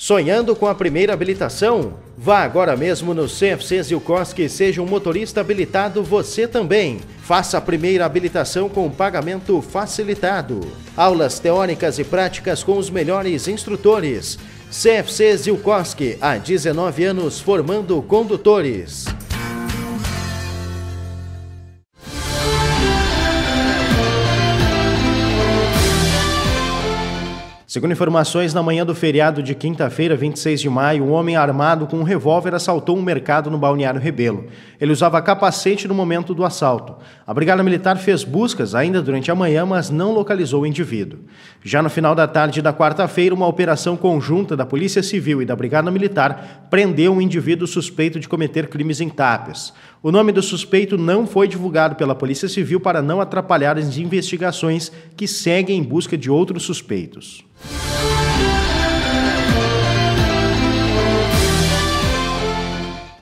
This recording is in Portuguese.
Sonhando com a primeira habilitação? Vá agora mesmo no CFC Zilkowski e seja um motorista habilitado você também. Faça a primeira habilitação com pagamento facilitado. Aulas teóricas e práticas com os melhores instrutores. CFC Zilkowski, há 19 anos formando condutores. Segundo informações, na manhã do feriado de quinta-feira, 26 de maio, um homem armado com um revólver assaltou um mercado no Balneário Rebelo. Ele usava capacete no momento do assalto. A Brigada Militar fez buscas ainda durante a manhã, mas não localizou o indivíduo. Já no final da tarde da quarta-feira, uma operação conjunta da Polícia Civil e da Brigada Militar prendeu um indivíduo suspeito de cometer crimes em Tapes. O nome do suspeito não foi divulgado pela Polícia Civil para não atrapalhar as investigações que seguem em busca de outros suspeitos.